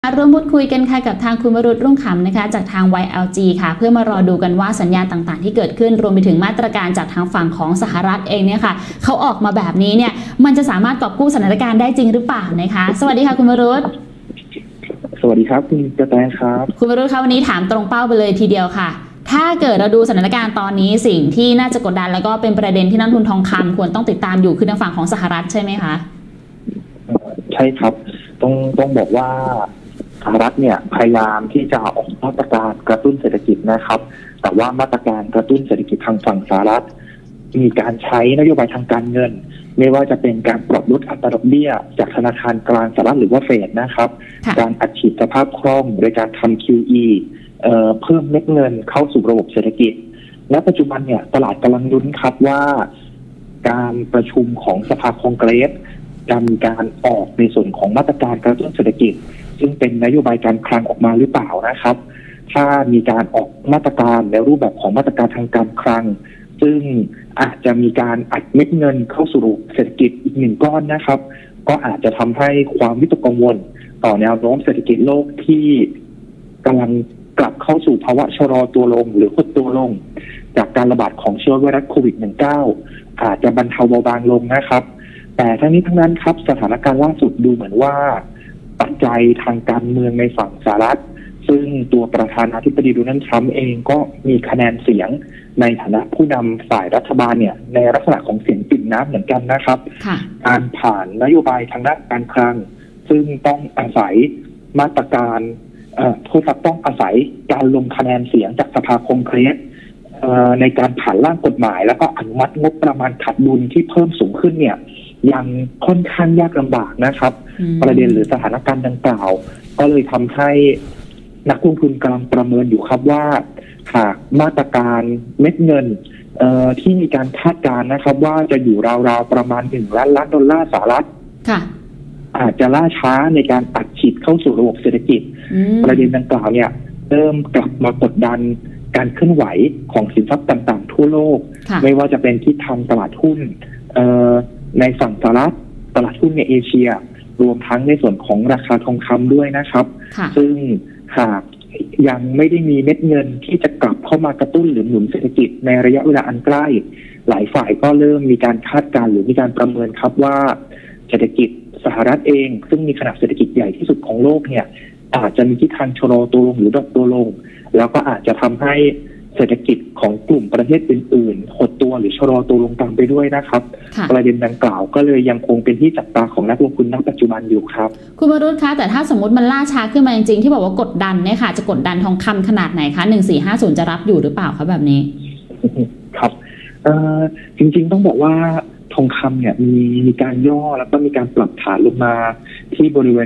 ร่วมพูดคุยกันค่ะกับทางคุณวรุษรุ่งขำนะคะจากทาง YLG ค่ะเพื่อมารอดูกันว่าสัญญาณต่างๆที่เกิดขึ้นรวมไปถึงมาตรการจากทางฝั่งของสหรัฐเองเนี่ยค่ะเขาออกมาแบบนี้เนี่ยมันจะสามารถกอบกู้สถานการณ์ได้จริงหรือเปล่านะคะสวัสดีค่ะคุณวรุษสวัสดีครับคุณกระแตครับคุณวรุษคะวันนี้ถามตรงเป้าไปเลยทีเดียวค่ะถ้าเกิดเราดูสถานการณ์ตอนนี้สิ่งที่น่าจะกดดันแล้วก็เป็นประเด็นที่นักลงทุนทองคำควรต้องติดตามอยู่คือทางฝั่งของสหรัฐใช่ไหมคะใช่ครับต้องบอกว่าสหรัฐเนี่ยพยายามที่จะออกมาตรการกระตุ้นเศรษฐกิจนะครับแต่ว่ามาตรการกระตุ้นเศรษฐกิจทางฝั่งสหรัฐมีการใช้นโยบายทางการเงินไม่ว่าจะเป็นการปรับลดอัตราดอกเบี้ยจากธนาคารกลางสหรัฐหรือว่าเฟดนะครับการอัดฉีดสภาพคล่องโดยการทำ QE เพิ่มเม็ดเงินเข้าสู่ระบบเศรษฐกิจและปัจจุบันเนี่ยตลาดกำลังลุ้นครับว่าการประชุมของสภาคองเกรสจะมีการออกในส่วนของมาตรการกระตุ้นเศรษฐกิจซึ่งเป็นนโยบายการคลังออกมาหรือเปล่านะครับถ้ามีการออกมาตรการในรูปแบบของมาตรการทางการคลังซึ่งอาจจะมีการอัดเม็ดเงินเข้าสู่เศรษฐกิจอีกหนึ่งก้อนนะครับก็อาจจะทำให้ความวิตกกังวลต่อแนวโน้มเศรษฐกิจโลกที่กำลังกลับเข้าสู่ภาวะชะลอตัวลงหรือหดตัวลงจากการระบาดของเชื้อไวรัสโควิด -19 อาจจะบรรเทาเบาบางลงนะครับแต่ทั้งนี้ทั้งนั้นครับสถานการณ์ล่าสุดดูเหมือนว่าปัจจัยทางการเมืองในฝั่งสหรัฐซึ่งตัวประธานาธิบดีโดนัลด์ทรัมป์เองก็มีคะแนนเสียงในฐานะผู้นำฝ่ายรัฐบาลเนี่ยในลักษณะของเสียงปริ่มน้ำเหมือนกันนะครับการผ่านนโยบายทางด้านการคลังซึ่งต้องอาศัยมาตรการต้องอาศัยการลงคะแนนเสียงจากสภาคองเกรสในการผ่านร่างกฎหมายแล้วก็อนุมัติงบประมาณขาดดุลที่เพิ่มสูงขึ้นเนี่ยยังค่อนข้างยากลำบากนะครับประเด็นหรือสถานการณ์ดังกล่าวก็เลยทำให้นักลงทุนกำลังประเมินอยู่ครับว่าหากมาตรการเม็ดเงินที่มีการคาดการณ์นะครับว่าจะอยู่ราวๆประมาณ$1 ล้านสหรัฐอาจจะล่าช้าในการอัดฉีดเข้าสู่ระบบเศรษฐกิจประเด็นดังกล่าวเนี่ยเริ่มกลับมากดดันการเคลื่อนไหวของสินทรัพย์ต่างๆทั่วโลกไม่ว่าจะเป็นทิศทางตลาดหุ้นในฝั่งสหรัฐตลาดหุ้นในเอเชียรวมทั้งในส่วนของราคาทองคำด้วยนะครับซึ่งหากยังไม่ได้มีเม็ดเงินที่จะกลับเข้ามากระตุ้นหรือหนุนเศรษฐกิจในระยะเวลาอันใกล้หลายฝ่ายก็เริ่มมีการคาดการณ์หรือมีการประเมินครับว่าเศรษฐกิจสหรัฐเองซึ่งมีขนาดเศรษฐกิจใหญ่ที่สุดของโลกเนี่ยอาจจะมีทิศทางชะลอตัวลงหรือดรอปตัวลงแล้วก็อาจจะทำให้เศรษฐกิจของกลุ่มประเทศอื่นๆหดตัวหรือชะลอตัวลงตามไปด้วยนะครับประเด็นดังกล่าวก็เลยยังคงเป็นที่จับตาของนักลงทุนณปัจจุบันอยู่ครับคุณวรุษคะแต่ถ้าสมมติมันล่าช้าขึ้นมาจริงๆที่บอกว่ากดดันเนี่ยค่ะจะกดดันทองคำขนาดไหนคะ1450จะรับอยู่หรือเปล่าคะแบบนี้ครับจริงๆต้องบอกว่าทองคำเนี่ยมีการย่อแล้วก็มีการปรับฐานลงมาที่บริเวณ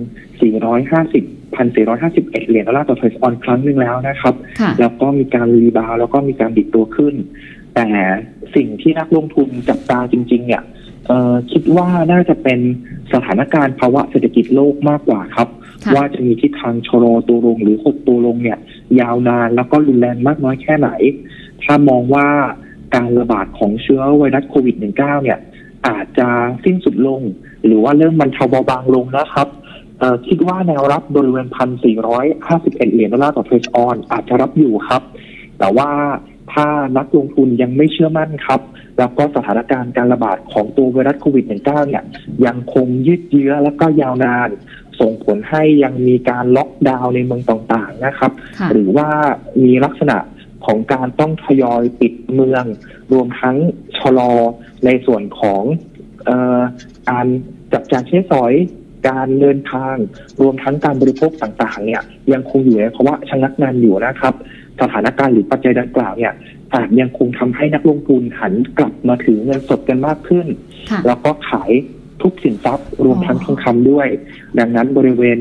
1,451 เหรียญดอลลาร์ต่อทรัลล์ออนครั้งหนึ่งแล้วนะครับแล้วก็มีการรีบาวแล้วก็มีการดิดตัวขึ้นแต่สิ่งที่นักลงทุนจับตาจริงๆเนี่ยคิดว่าน่าจะเป็นสถานการณ์ภาวะเศรษฐกิจโลกมากกว่าครับว่าจะมีทิศทางชะลอตัวลงหรือหดตัวลงเนี่ยยาวนานแล้วก็รุนแรงมากน้อยแค่ไหนถ้ามองว่าการระบาดของเชื้อไวรัสโควิด -19 เนี่ยอาจจะสิ้นสุดลงหรือว่าเริ่มบรรเทาเบาบางลงนะครับคิดว่าแนวรับบริเวณ1,451 เหรียญดอลลาร์ต่อทรัลล์ออนอาจจะรับอยู่ครับแต่ว่าถ้านักลงทุนยังไม่เชื่อมั่นครับแล้วก็สถานการณ์การระบาดของตัวไวรัสโควิด -19 เนี่ยยังคงยืดเยื้อและก็ยาวนานส่งผลให้ยังมีการล็อกดาวน์ในเมืองต่างๆนะครับหรือว่ามีลักษณะของการต้องทยอยปิดเมืองรวมทั้งชะลอในส่วนของการจับจ่ายใช้สอยการเดินทางรวมทั้งการบริโภคต่างๆเนี่ยยังคงอยู่ในภาวะชะงักงันอยู่นะครับสถานการณ์หรือปัจจัยดังกล่าวเนี่ยอาจยังคงทำให้นักลงทุนหันกลับมาถือเงินสดกันมากขึ้นแล้วก็ขายทุกสินทรัพย์รวมทั้งทองคำด้วยดังนั้นบริเวณ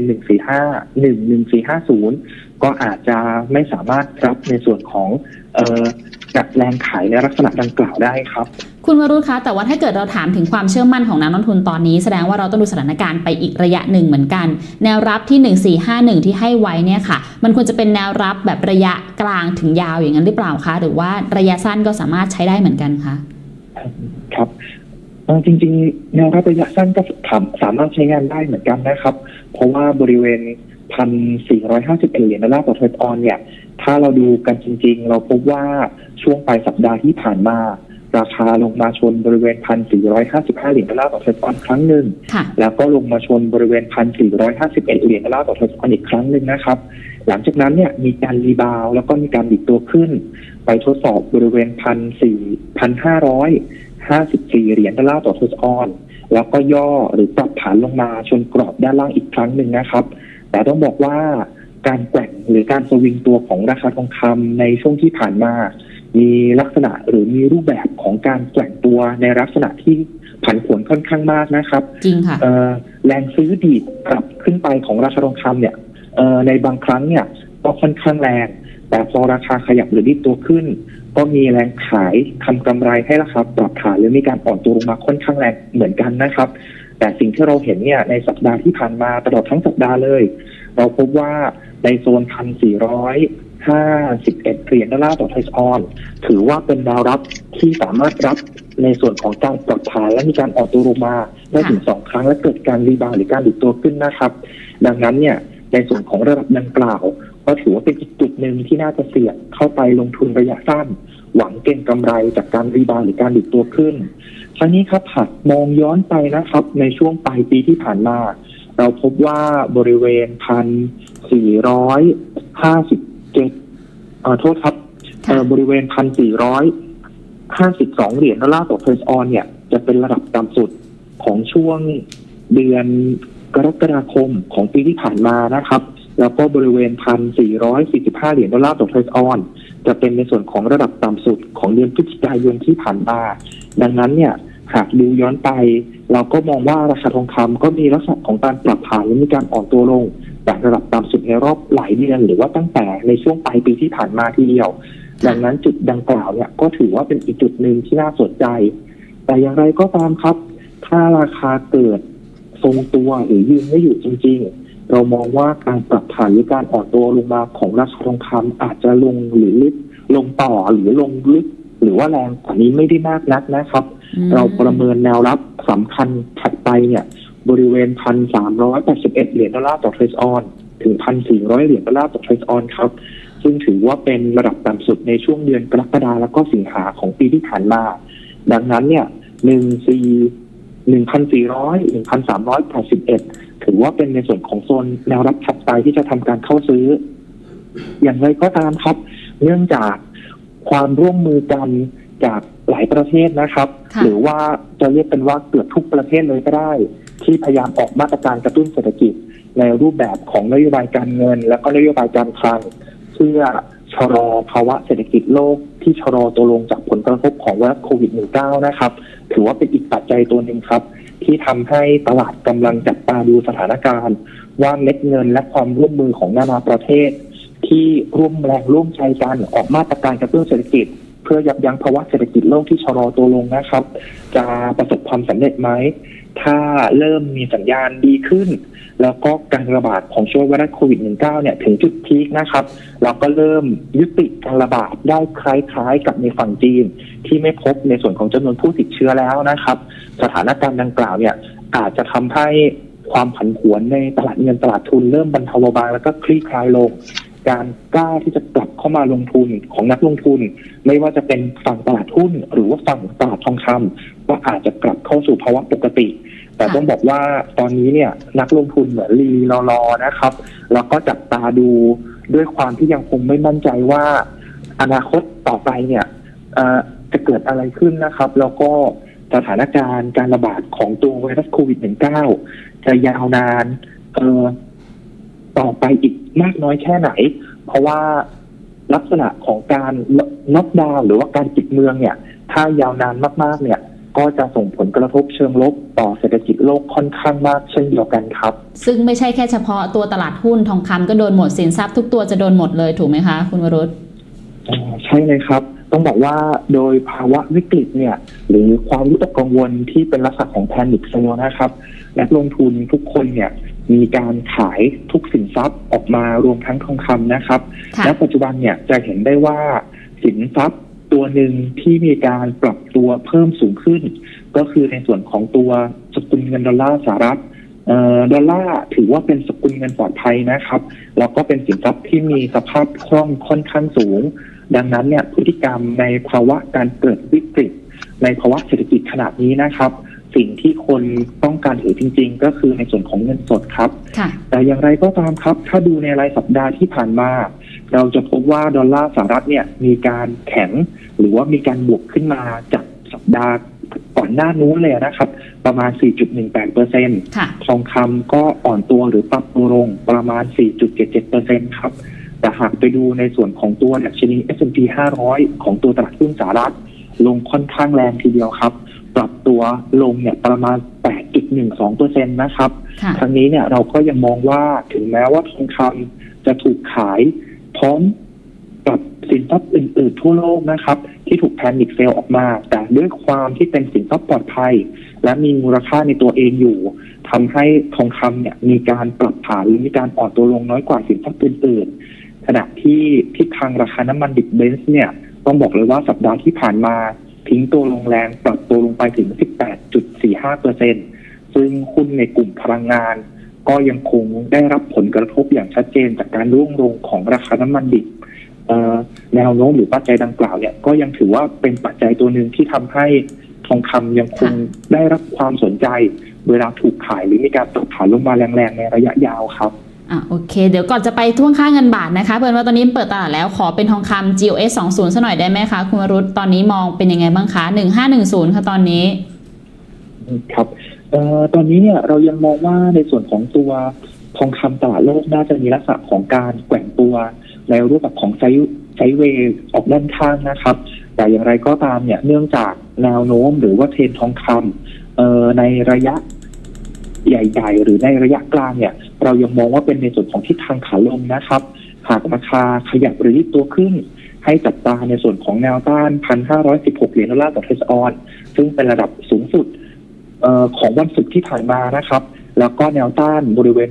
1450ก็อาจจะไม่สามารถรับในส่วนของจัดแรงขายในลักษณะดังกล่าวได้ครับคุณวรุษคะแต่ว่าถ้าเกิดเราถามถึงความเชื่อมั่นของนักลงทุนตอนนี้แสดงว่าเราต้องดูสถานการณ์ไปอีกระยะหนึ่งเหมือนกันแนวรับที่1451ที่ให้ไว้เนี่ยค่ะมันควรจะเป็นแนวรับแบบระยะกลางถึงยาวอย่างนั้นหรือเปล่าคะหรือว่าระยะสั้นก็สามารถใช้ได้เหมือนกันคะครับจริงๆแนวรับระยะสั้นก็สามารถใช้งานได้เหมือนกันนะครับเพราะว่าบริเวณ 1,451 เหรียญดอลลาร์ต่อเทรดออนเนี่ยถ้าเราดูกันจริงๆเราพบว่าช่วงปลายสัปดาห์ที่ผ่านมาราคาลงมาชนบริเวณ 1,455 เหรียญดอลลาร์ต่อเทรดออนครั้งหนึ่งแล้วก็ลงมาชนบริเวณ 1,451 เหรียญดอลลาร์ต่อเทรดออนอีกครั้งหนึ่งนะครับหลังจากนั้นเนี่ยมีการรีบาวด์แล้วก็มีการดิดตัวขึ้นไปทดสอบบริเวณ 1,554 เหรียญดอลลาร์ต่อเทรดออนแล้วก็ย่อหรือปรับฐานลงมาชนกรอบด้านล่างอีกครั้งหนึ่งนะครับแต่ต้องบอกว่าการแกว่งหรือการสวิงตัวของราคาทองคำในช่วงที่ผ่านมามีลักษณะหรือมีรูปแบบของการแกว่งตัวในลักษณะที่ผันผวนค่อนข้างมากนะครับจริงค่ะแรงซื้อดีดกลับขึ้นไปของราคาทองคำเนี่ยในบางครั้งเนี่ยก็ค่อนข้างแรงแต่พอราคาขยับหรือดิดตัวขึ้นก็มีแรงขายทำกำไรให้ราคาปรับฐานหรือมีการอ่อนตัวลงมาค่อนข้างแรงเหมือนกันนะครับแต่สิ่งที่เราเห็นเนี่ยในสัปดาห์ที่ผ่านมาตลอดทั้งสัปดาห์เลยเราพบว่าในโซน 1,451 เหรียญดอลลาร์ต่อเทรดออนถือว่าเป็นแนวรับที่สามารถรับในส่วนของการปรับฐานและมีการอ่อนตัวลงมาได้ถึง2 ครั้งและเกิดการรีบาวด์หรือการดิดตัวขึ้นนะครับดังนั้นเนี่ยในส่วนของระดับดังกล่าวก็ถือว่าเป็นอีกจุดหนึ่งที่น่าจะเสี่ยงเข้าไปลงทุนระยะสั้นหวังเก็งกำไรจากการรีบาวด์หรือการดิดตัวขึ้นทั้งนี้ครับหากมองย้อนไปนะครับในช่วงปลายปีที่ผ่านมาเราพบว่าบริเวณ 1,457 โทษครับบริเวณ 1,452 เหรียญดอลลาร์ต่อเทรดออนเนี่ยจะเป็นระดับต่ำสุดของช่วงเดือนกรกฎาคมของปีที่ผ่านมานะครับแล้วก็บริเวณ 1,445 เหรียญดอลลาร์ต่อเทรดออนจะเป็นในส่วนของระดับต่ำสุดของเดือนพฤศจิกายนที่ผ่านมาดังนั้นเนี่ยหากดูย้อนไปเราก็มองว่าราคาทองคำก็มีลักษณะของการปรับฐานและมีการอ่อนตัวลงจากระดับต่ำสุดในรอบหลายเดือนหรือว่าตั้งแต่ในช่วงปลายปีที่ผ่านมาทีเดียวดังนั้นจุดดังกล่าวเนี่ยก็ถือว่าเป็นอีกจุดหนึ่งที่น่าสนใจแต่อย่างไรก็ตามครับถ้าราคาเกิดทรงตัวหรือยืนไม่อยู่จริงๆเรามองว่าการปรับฐานหรือการอ่อนตัวลงมาของราคาทองคำอาจจะลงหรือลึกลงต่อหรือลงลึกหรือว่าแรงกว่านี้ไม่ได้มากนักนะครับเราประเมินแนวรับสำคัญถัดไปเนี่ยบริเวณ 1,381 เหรียญดอลลาร์ต่อเทรดออนถึง 1,400 เหรียญดอลลาร์ต่อเทรดออนครับซึ่งถือว่าเป็นระดับต่ำสุดในช่วงเดือนกรกฎาคมและก็สิงหาของปีที่ผ่านมาดังนั้นเนี่ย 1,400 1,381 ถือว่าเป็นในส่วนของโซนแนวรับถัดไปที่จะทำการเข้าซื้ออย่างไรก็ตามครับเนื่องจากความร่วมมือกันจากหลายประเทศนะครับหรือว่าจะเรียกเป็นว่าเกือบทุกประเทศเลยก็ได้ที่พยายามออกมาตรการกระตุ้นเศรษฐกิจในรูปแบบของนโยบายการเงินและก็นโยบายการคลังเพื่อชะลอภาวะเศรษฐกิจโลกที่ชะลอตัวลงจากผลกระทบของไวรัสโควิด -19 นะครับถือว่าเป็นอีกปัจจัยตัวหนึ่งครับที่ทำให้ตลาดกำลังจับตาดูสถานการณ์ว่าเม็ดเงินและความร่วมมือของนานาประเทศที่ร่วมแรงร่วมใจกันออกมาตรการกระตุ้นเศรษฐกิจเพื่อยับยั้งภาวะเศรษฐกิจโลกที่ชะลอตัวลงนะครับจะประสบความสำเร็จไหมถ้าเริ่มมีสัญญาณดีขึ้นแล้วก็การระบาดของเชื้อไวรัสโควิด -19 เนี่ยถึงจุดพีคนะครับเราก็เริ่มยุติการระบาดได้คล้ายๆกับในฝั่งจีนที่ไม่พบในส่วนของจำนวนผู้ติดเชื้อแล้วนะครับสถานการณ์ดังกล่าวเนี่ยอาจจะทำให้ความผันผวนในตลาดเงินตลาดทุนเริ่มบรรเทาเบาบางแล้วก็คลี่คลายลงการกล้าที่จะกลับเข้ามาลงทุนของนักลงทุนไม่ว่าจะเป็นฝั่งตลาดหุ้นหรือว่าฝั่งตลาดทองคำก็อาจจะกลับเข้าสู่ภาวะปกติแต่ต้องบอกว่าตอนนี้เนี่ยนักลงทุนเหมือนลีรอนะครับแล้วก็จับตาดูด้วยความที่ยังคงไม่มั่นใจว่าอนาคตต่อไปเนี่ยจะเกิดอะไรขึ้นนะครับแล้วก็สถานการณ์การระบาดของตัวไวรัสโควิด -19 จะยาวนานต่อไปอีกมากน้อยแค่ไหนเพราะว่าลักษณะของการน็อกดาวน์หรือว่าการปิดเมืองเนี่ยถ้ายาวนานมากๆเนี่ยก็จะส่งผลกระทบเชิงลบต่อเศรษฐกิจโลกค่อนข้างมากเช่นเดียวกันครับซึ่งไม่ใช่แค่เฉพาะตัวตลาดหุ้นทองคำก็โดนหมดสินทรัพย์ทุกตัวจะโดนหมดเลยถูกไหมคะคุณวรุษใช่เลยครับต้องบอกว่าโดยภาวะวิกฤตเนี่ยหรือความวิตกกังวลที่เป็นลักษณะของแพนิคเซลนะครับนักลงทุนทุกคนเนี่ยมีการขายทุกสินทรัพย์ออกมารวมทั้งทองคำนะครับและปัจจุบันเนี่ยจะเห็นได้ว่าสินทรัพย์ตัวหนึ่งที่มีการปรับตัวเพิ่มสูงขึ้นก็คือในส่วนของตัวสกุลเงินดอลลาร์สหรัฐดอลลาร์ถือว่าเป็นสกุลเงินปลอดภัยนะครับแล้วก็เป็นสินทรัพย์ที่มีสภาพคล่องค่อนข้างสูงดังนั้นเนี่ยพฤติกรรมในภาวะการเกิดวิกฤตในภาวะเศรษฐกิจขนาดนี้นะครับสิ่งที่คนต้องการถือจริงๆก็คือในส่วนของเงินสดครับแต่อย่างไรก็ตามครับถ้าดูในรายสัปดาห์ที่ผ่านมาเราจะพบว่าดอลลาร์สหรัฐเนี่ยมีการแข็งหรือว่ามีการบวกขึ้นมาจากสัปดาห์ก่อนหน้านู้นเลยนะครับประมาณ 4.18% ทองคำก็อ่อนตัวหรือปรับตัวลงประมาณ 4.77% ครับแต่หากไปดูในส่วนของตัวดัชนี S&P 500 ของตัวตลาดหุ้นสหรัฐลงค่อนข้างแรงทีเดียวครับปรับตัวลงเนี่ยประมาณ 8.12% นะครับครั้งนี้เนี่ยเราก็ยังมองว่าถึงแม้ว่าทองคำจะถูกขายพร้อมกับสินทรัพย์อื่นๆทั่วโลกนะครับที่ถูกแพนิคเซลออกมาแต่ด้วยความที่เป็นสินทรัพย์ปลอดภัยและมีมูลค่าในตัวเองอยู่ทำให้ทองคำเนี่ยมีการปรับฐานหรือมีการอ่อนตัวลงน้อยกว่าสินทรัพย์อื่นๆขณะที่ทิศทางราคาน้ำมันดิบเบนซ์เนี่ยต้องบอกเลยว่าสัปดาห์ที่ผ่านมาทิ้งตัวลงแรงปรับตัวลงไปถึง 18.45% ซึ่งหุ้นในกลุ่มพลังงานก็ยังคงได้รับผลกระทบอย่างชัดเจนจากการร่วงลงของราคาน้ำมันดิบแนวโน้มหรือปัจจัยดังกล่าวเนี่ยก็ยังถือว่าเป็นปัจจัยตัวหนึ่งที่ทำให้ทองคำยังคงได้รับความสนใจเวลาถูกขายหรือมีการปรับฐานลงมาแรงๆในระยะยาวครับโอเคเดี๋ยวก่อนจะไปท่วงค่าเงินบาทนะคะเพิ่นว่าตอนนี้เปิดตลาดแล้วขอเป็นทองคำ GOS 20ซะหน่อยได้ไหมคะคุณวรุษตอนนี้มองเป็นยังไงบ้างคะ1510ค่ะตอนนี้ครับตอนนี้เนี่ยเรายังมองว่าในส่วนของตัวทองคำตลาดโลกน่าจะมีลักษณะของการแกว่งตัวในรูปแบบของไซด์เวย์ออกด้านข้างนะครับแต่อย่างไรก็ตามเนี่ยเนื่องจากแนวโน้มหรือว่าเทรนทองคำในระยะใหญ่ๆหรือในระยะกลางเนี่ยเรายังมองว่าเป็นในส่วนของทิศทางขาลงนะครับหากราคาขยับหรือยืดตัวขึ้นให้จับตาในส่วนของแนวต้าน 1,516 เหรียญดอลลาร์ต่อทรัสออนซึ่งเป็นระดับสูงสุดของวันศุกร์ที่ผ่านมานะครับแล้วก็แนวต้านบริเวณ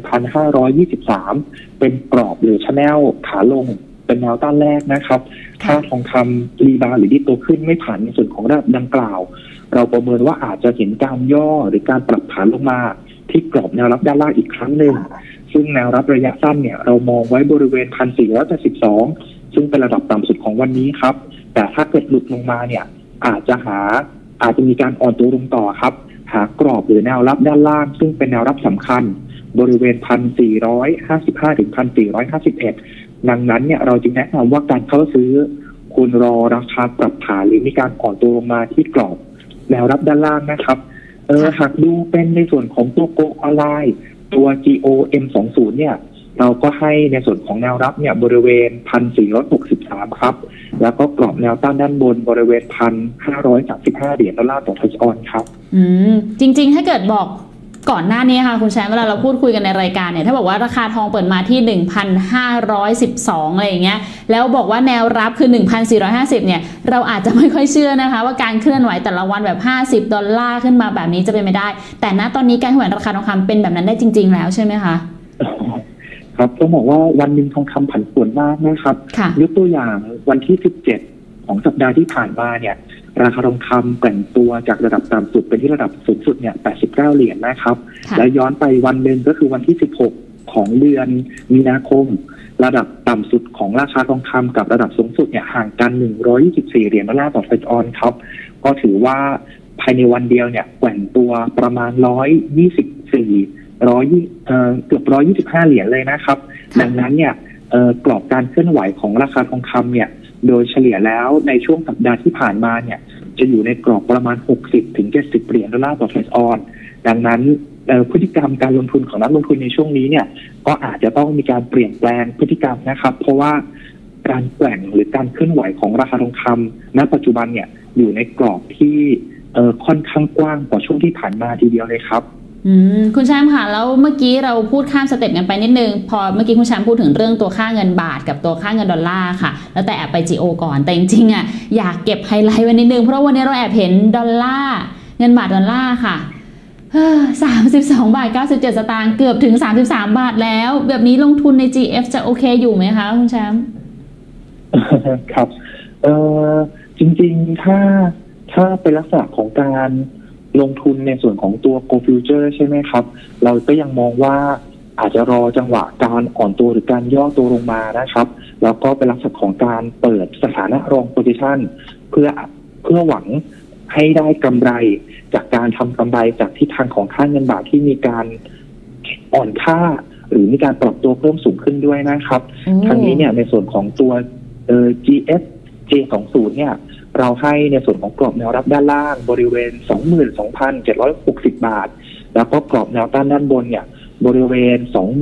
1,523 เป็นกรอบหรือชแนลขาลงเป็นแนวต้านแรกนะครับถ้าทองคำรีบาวหรือยืดตัวขึ้นไม่ผ่านในส่วนของระดับดังกล่าวเราประเมินว่าอาจจะเห็นการย่อหรือการปรับฐานลงมาที่กรอบแนวรับด้านล่างอีกครั้งหนึ่งซึ่งแนวรับระยะสั้นเนี่ยเรามองไว้บริเวณ 1,472 ซึ่งเป็นระดับต่ำสุดของวันนี้ครับแต่ถ้าเกิดหลุดลงมาเนี่ยอาจจะมีการอ่อนตัวลงต่อครับหากรอบหรือแนวรับด้านล่างซึ่งเป็นแนวรับสำคัญบริเวณ 1,455 ถึง 1,451 ดังนั้นเนี่ยเราจึงแนะนำว่าการเข้าซื้อควรรอราคาปรับฐานหรือมีการอ่อนตัวลงมาที่กรอบแนวรับด้านล่างนะครับหากดูเป็นในส่วนของตัวโกลออนไลน์ตัว GOM20 เนี่ยเราก็ให้ในส่วนของแนวรับเนี่ยบริเวณ 1,463 ครับแล้วก็กรอบแนวต้านด้านบนบริเวณ 1,535 เหรียญดอลลาร์ต่อทรัสออนครับจริงๆถ้าเกิดบอกก่อนหน้านี้ค่ะคุณแชมป์เวลาเราพูดคุยกันในรายการเนี่ยถ้าบอกว่าราคาทองเปิดมาที่ 1,512 อะไรอย่างเงี้ยแล้วบอกว่าแนวรับคือ 1,450 เนี่ยเราอาจจะไม่ค่อยเชื่อนะคะว่าการเคลื่อนไหวแต่ละวันแบบ50ดอลลาร์ขึ้นมาแบบนี้จะเป็นไม่ได้แต่ณตอนนี้การเคลื่อนไหวราคาทองคำเป็นแบบนั้นได้จริงๆแล้วใช่ไหมคะครับต้องบอกว่าวันหนึ่งทองคำผันผวนมากนะครับยกตัวอย่างวันที่17ของสัปดาห์ที่ผ่านมาเนี่ยราคาทองคำแกว่งตัวจากระดับต่ำสุดเป็นที่ระดับสูงสุดเนี่ย89เหรียญนะครับแล้วย้อนไปวันหนึ่งก็คือวันที่16ของเดือนมีนาคมระดับต่ำสุดของราคาทองคำกับระดับสูงสุดเนี่ยห่างกัน124เหรียญดอลลาร์ต่อทรัสออนครับก็ถือว่าภายในวันเดียวเนี่ยแกว่งตัวประมาณเกือบ125เหรียญเลยนะครับดังนั้นเนี่ยกรอบการเคลื่อนไหวของราคาทองคำเนี่ยโดยเฉลี่ยแล้วในช่วงสัปดาห์ที่ผ่านมาเนี่ยจะอยู่ในกรอบประมาณ60ถึง70เหรียญดอลลาร์ต่อทรัสออนดังนั้นพฤติกรรมการลงทุนของนักลงทุนในช่วงนี้เนี่ยก็อาจจะต้องมีการเปลี่ยนแปลงพฤติกรรมนะครับเพราะว่าการแกว่งหรือการเคลื่อนไหวของราคาทองคำณปัจจุบันเนี่ยอยู่ในกรอบที่ค่อนข้างกว้างกว่าช่วงที่ผ่านมาทีเดียวเลยครับคุณแชมป์ค่ะแล้วเมื่อกี้เราพูดข้ามสเต็ปกันไปนิดนึงพอเมื่อกี้คุณแชมป์พูดถึงเรื่องตัวค่าเงินบาทกับตัวค่าเงินดอลลาร์ค่ะแล้วแต่แอบไป GO ก่อนแต่จริงๆอยากเก็บไฮไลท์ไว้นิดนึงเพราะวันนี้เราแอบเห็นดอลลาร์เงินบาทดอลลาร์ค่ะ32.97 สตางค์เกือบถึง33 บาทแล้วแบบนี้ลงทุนใน GF จะโอเคอยู่ไหมคะคุณแชมป์ครับจริงๆถ้าเป็นลักษณะของการลงทุนในส่วนของตัว Gold Future ใช่ไหมครับเราก็ยังมองว่าอาจจะรอจังหวะการอ่อนตัวหรือการย่อตัวลงมานะครับแล้วก็เป็นลักษณะของการเปิดสถานะรองโพซิชันเพื่อหวังให้ได้กำไรจากการทำกำไรจากทิศทางของค่าเงินบาทที่มีการอ่อนค่าหรือมีการปรับตัวเพิ่มสูงขึ้นด้วยนะครับทางนี้เนี่ยในส่วนของตัวGS J20 เนี่ยเราให้ในส่วนของกรอบแนวรับด้านล่างบริเวณ 22,760 บาทแล้วก็กรอบแนวต้านด้านบนเนี่ยบริเวณ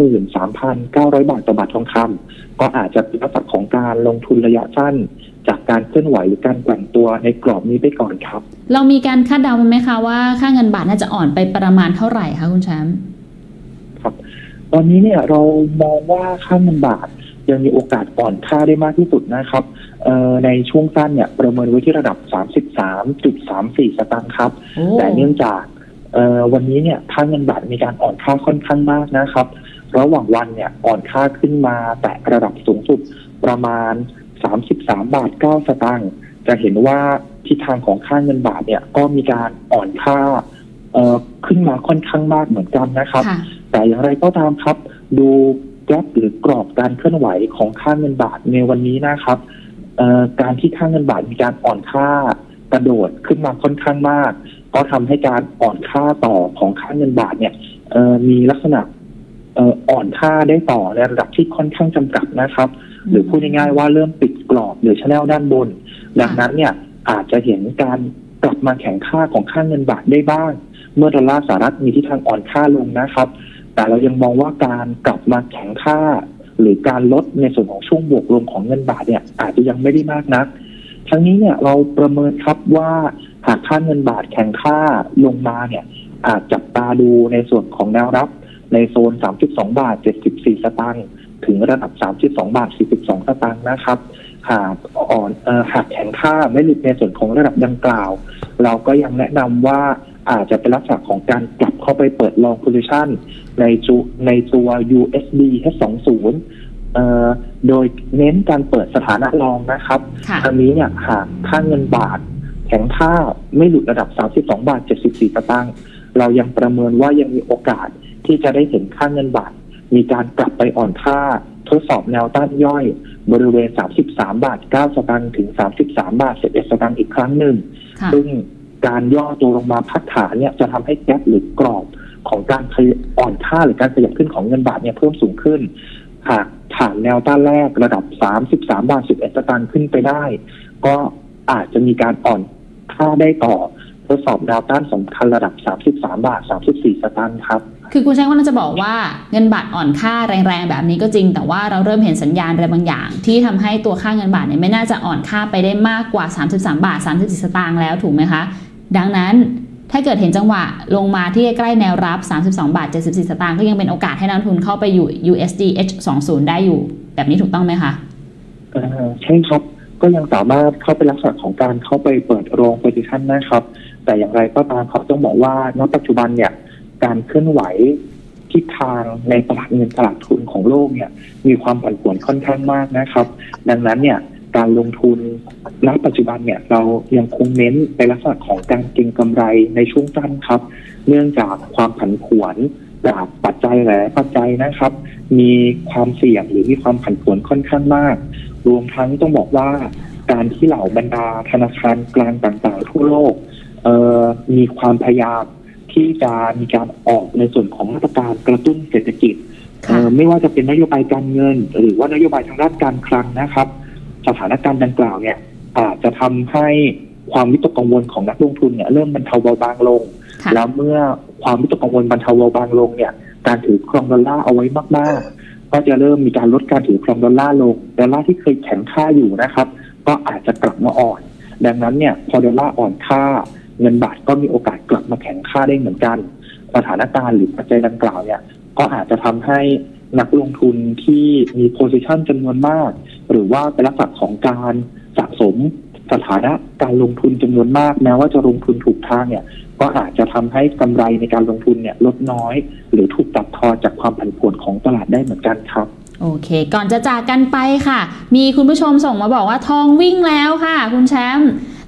23,900 บาทต่อบาททองคำก็อาจจะเป็นลักษณะของการลงทุนระยะสั้นจากการเคลื่อนไหวหรือการแกว่งตัวในกรอบนี้ไปก่อนครับเรามีการคาดเดาไหมคะว่าค่าเงินบาทน่าจะอ่อนไปประมาณเท่าไหร่คะคุณแชมป์ครับตอนนี้เนี่ยเรามองว่าค่าเงินบาทยังมีโอกาสอ่อนค่าได้มากที่สุดนะครับในช่วงสั้นเนี่ยประเมินไว้ที่ระดับ 33.34 สตางค์ครับแต่เนื่องจากวันนี้เนี่ยค่าเงินบาทมีการอ่อนค่าค่อนข้างมากนะครับระหว่างวันเนี่ยอ่อนค่าขึ้นมาแต่ระดับสูงสุดประมาณ33.9 สตางค์จะเห็นว่าทิศทางของค่าเงินบาทเนี่ยก็มีการอ่อนค่าขึ้นมาค่อนข้างมากเหมือนกันนะครับแต่อย่างไรก็ตามครับดูแกลบหรือกรอบการเคลื่อนไหวของค่าเงินบาทในวันนี้นะครับการที่ค่าเงินบาทมีการอ่อนค่ากระโดดขึ้นมาค่อนข้างมากก็ทำให้การอ่อนค่าต่อของค่าเงินบาทเนี่ยมีลักษณะอ่อนค่าได้ต่อในระดับที่ค่อนข้างจำกัดนะครับหรือพูดง่ายๆว่าเริ่มปิดกรอบหรือชแนลด้านบนดังนั้นเนี่ยอาจจะเห็นการกลับมาแข็งค่าของค่าเงินบาทได้บ้างเมื่อดอลลาร์สหรัฐมีทิศทางอ่อนค่าลงนะครับแต่เรายังมองว่าการกลับมาแข็งค่าหรือการลดในส่วนของช่วงบวกลงของเงินบาทเนี่ยอาจจะยังไม่ได้มากนักทั้งนี้เนี่ยเราประเมินครับว่าหากค่าเงินบาทแข็งค่าลงมาเนี่ยอาจจับตาดูในส่วนของแนวรับในโซน 32 บาท 74 สตางค์ถึงระดับ 32 บาท 42 สตางค์นะครับหากแข็งค่าไม่หลุดในส่วนของระดับดังกล่าวเราก็ยังแนะนำว่าอาจจะเป็นลักษณะของการกลับเข้าไปเปิด long position ในตัว USD H20 โดยเน้นการเปิดสถานะรองนะครับทางนี้เนี่ยหากค่าเงินบาทแข็งค่าไม่หลุดระดับ 32 บาท 74 สตางค์เรายังประเมินว่ายังมีโอกาสที่จะได้เห็นค่าเงินบาทมีการกลับไปอ่อนค่าทดสอบแนวต้านย่อยบริเวณ 33 บาท 9 สตางค์ถึง 33 บาท 11 สตางค์อีกครั้งหนึ่งซึ่งการย่อตัวลงมาพักฐานเนี่ยจะทำให้แกปหรือกรอบของการอ่อนค่าหรือการขยับขึ้นของเงินบาทเนี่ยเพิ่มสูงขึ้นหากผ่านแนวต้านแรกระดับ 33 บาท 11 สตางค์ขึ้นไปได้ก็อาจจะมีการอ่อนค่าได้ต่อทดสอบแนวต้านสำคัญระดับ 33 บาท 34 สตางค์ครับคือคุณแจ้งว่าน่าจะบอกว่าเงินบาทอ่อนค่าแรงๆแบบนี้ก็จริงแต่ว่าเราเริ่มเห็นสัญญาณอะไรบางอย่างที่ทำให้ตัวค่าเงินบาทเนี่ยไม่น่าจะอ่อนค่าไปได้มากกว่า33 บาท 34 สตางค์แล้วถูกไหมคะดังนั้นถ้าเกิดเห็นจังหวะลงมาที่ใกล้แนวรับ32 บาท 74 สตางค์ก็ยังเป็นโอกาสให้นักลงทุนเข้าไปอยู่ USD H20 ได้อยู่แบบนี้ถูกต้องไหมคะใช่ครับก็ยังสามารถเข้าไปลักษณะของการเข้าไปเปิดโรงโพซิชันนะครับแต่อย่างไรก็ตามเขาต้องบอกว่าณปัจจุบันเนี่ยการเคลื่อนไหวทิศทางในตลาดเงินตลาดทุนของโลกเนี่ยมีความผันผวนค่อนข้างมากนะครับดังนั้นเนี่ยการลงทุนณปัจจุบันเนี่ยเรายังคงเน้นในลักษณะของการเก็งกำไรในช่วงสั้นครับเนื่องจากความผันผวนจากปัจจัยหลายปัจจัยนะครับมีความเสี่ยงหรือมีความผันผวนค่อนข้างมากรวมทั้งต้องบอกว่าการที่เหล่าบรรดาธนาคารกลางต่างๆทั่วโลกมีความพยายามที่จะมีการออกในส่วนของมาตรการกระตุ้นเศรษฐกิจไม่ว่าจะเป็นนโยบายการเงินหรือว่านโยบายทางด้านการคลังนะครับสถานการณ์ดังกล่าวเนี่ยอาจจะทำให้ความวิตกกังวลของนักลงทุนเนี่ยเริ่มบรรเทาเบาบางลงแล้วเมื่อความวิตกกังวลบรรเทาเบาบางลงเนี่ยการถือครองดอลลาร์เอาไว้มากๆก็จะเริ่มมีการลดการถือครองดอลลาร์ลงดอลลาร์ที่เคยแข็งค่าอยู่นะครับก็อาจจะกลับมาอ่อนดังนั้นเนี่ยพอดอลลาร์อ่อนค่าเงินบาทก็มีโอกาสกลับมาแข็งค่าได้เหมือนกันสถานการณ์หรือปัจจัยดังกล่าวเนี่ยก็อาจจะทำให้นักลงทุนที่มีโพซิชันจำนวนมากหรือว่าเป็นลักษณะของการสะสมสถานะการลงทุนจำนวนมากแม้ว่าจะลงทุนถูกทางเนี่ยก็อาจจะทำให้กำไรในการลงทุนเนี่ยลดน้อยหรือถูกตัดทอนจากความผันผวนของตลาดได้เหมือนกันครับโอเคก่อนจะจากกันไปค่ะมีคุณผู้ชมส่งมาบอกว่าทองวิ่งแล้วค่ะคุณแชมป์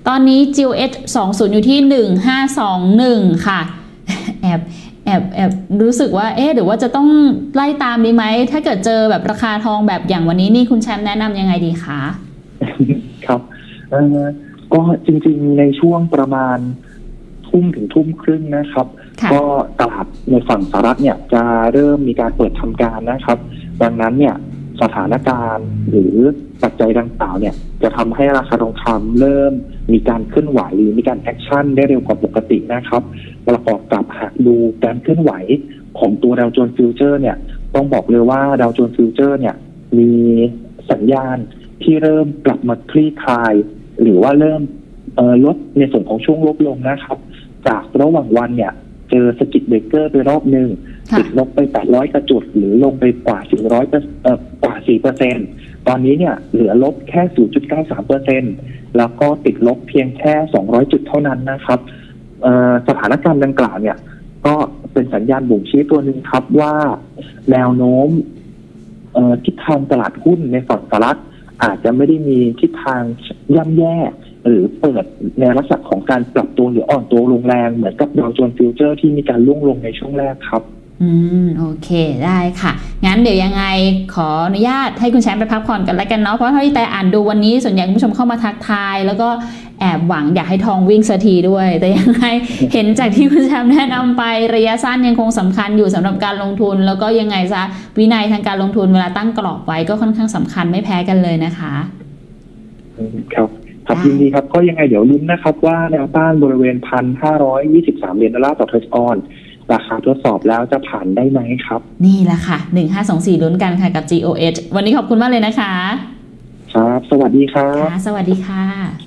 ตอนนี้ GOH 20อยู่ที่1521ค่ะแอบรู้สึกว่าหรือว่าจะต้องไล่ตามดีไหมถ้าเกิดเจอแบบราคาทองแบบอย่างวันนี้นี่คุณแชมป์แนะนำยังไงดีคะครับก็จริงๆในช่วงประมาณทุ่มถึงทุ่มครึ่งนะครับก็ตลาดในฝั่งสหรัฐเนี่ยจะเริ่มมีการเปิดทำการนะครับดังนั้นเนี่ยสถานการณ์หรือปัจจัยดังกล่าวเนี่ยจะทำให้ราคาทองคำเริ่มมีการเคลื่อนไหวหรือมีการแอคชั่นได้เร็วกว่าปกตินะครับประกอบกับหากดูการเคลื่อนไหวของตัวดาวโจนส์ฟิวเจอร์เนี่ยต้องบอกเลยว่าดาวโจนส์ฟิวเจอร์เนี่ยมีสัญญาณที่เริ่มกลับมาคลี่คลายหรือว่าเริ่มลดในส่วนของช่วงลดลงนะครับจากระหว่างวันเนี่ยเจอสกิดเบรกเกอร์ไปรอบหนึ่งติดลบไป800กระจุดหรือลงไปกว่า400กว่า 4% ตอนนี้เนี่ยเหลือลบแค่ 0.93% แล้วก็ติดลบเพียงแค่200จุดเท่านั้นนะครับสถานการณ์ดังกล่าวเนี่ยก็เป็นสัญญาณบ่งชี้ตัวหนึ่งครับว่าแนวโน้มทิศทางตลาดหุ้นในฝั่งสหรัฐอาจจะไม่ได้มีทิศทางย่ำแย่หรือเปิดในลักษณะของการปรับตัวหรืออ่อนตัวลงแรงเหมือนกับดาวโจนส์ฟิวเจอร์ที่มีการร่วงลงในช่วงแรกครับโอเคได้ค่ะงั้นเดี๋ยวยังไงขออนุญาตให้คุณแชมป์ไปพักผ่อนกันแล้วกันเนาะเพราะเท่าที่แต่อ่านดูวันนี้ส่วนใหญ่คุณผู้ชมเข้ามาทักทายแล้วก็แอบหวังอยากให้ทองวิ่งสักทีด้วยแต่ยังไงเห็นจากที่คุณแชมป์แนะนำไประยะสั้นยังคงสำคัญอยู่สำหรับการลงทุนแล้วก็ยังไงซะวินัยทางการลงทุนเวลาตั้งกรอบไว้ก็ค่อนข้างสำคัญไม่แพ้กันเลยนะคะครับยินดีครับก็ยังไงเดี๋ยวลุ้นนะครับว่าแนวต้านบริเวณ 1,523 เหรียญดอลลาร์ต่อทรัชออนราคาทดสอบแล้วจะผ่านได้ไหมครับนี่แหละค่ะ1524ลุ้นกันค่ะกับ GOH วันนี้ขอบคุณมากเลยนะคะครับสวัสดีครับสวัสดีค่ะ